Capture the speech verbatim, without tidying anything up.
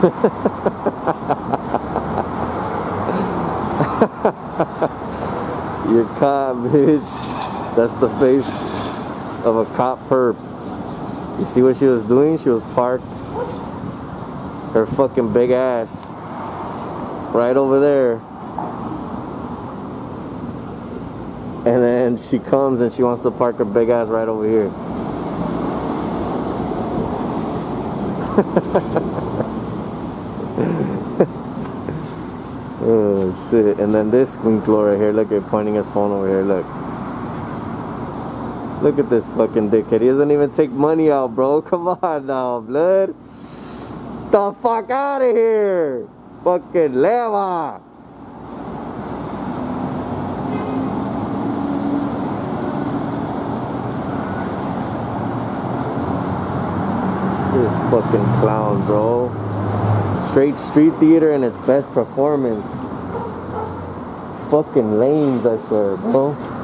You're caught, bitch. That's the face of a cop perp. You see what she was doing? She was parked her fucking big ass right over there. And then she comes and she wants to park her big ass right over here. Oh shit. And then this squinkler right here, look at pointing his phone over here, look. Look at this fucking dickhead. He doesn't even take money out, bro. Come on now, blood. The fuck out of here. Fucking leva. This fucking clown, bro. Straight street theater and its best performance. Fucking lames, I swear, bro.